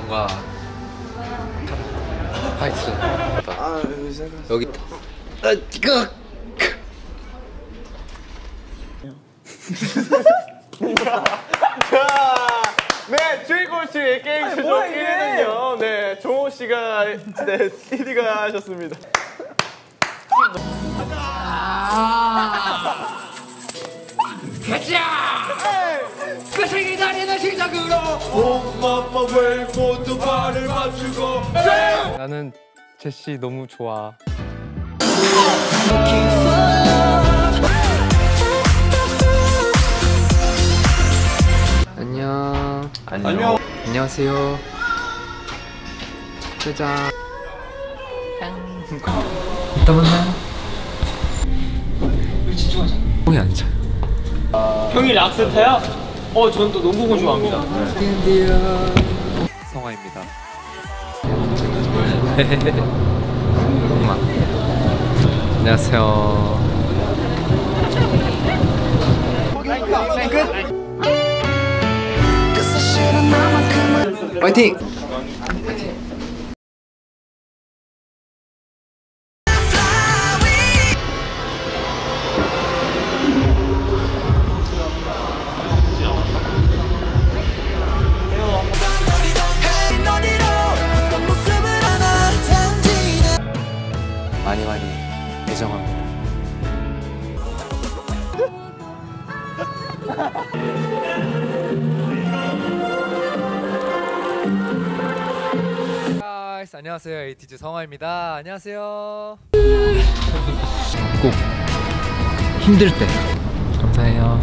뭔가 화이트. 여기 있다. 네, 주인공씨 게임 최종 1위는요. 네, 종호 씨가 네, 1위가 하셨습니다. 가자! 끝을 기다리는 시작으로 온맘을 모두 발을 맞추고 나는 제시 너무 좋아. 안녕. 안녕. 안녕하세요. 짜잔. 이따 만나요. 형이 안 차요. 형이 락스타야? 전 또 농구공 좋아합니다. 성화입니다. 엄마. 안녕하세요. 파이팅! 많이 많이 애정합니다. 안녕하세요. 에이티즈 성화입니다. 안녕하세요. 꼭 힘들 때 감사해요.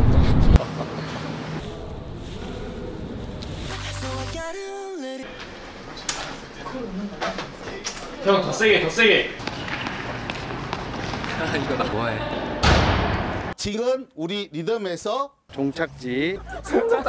형, 더 세게, 더 세게. 이거 나 뭐해? 지금 우리 리듬에서 종착지.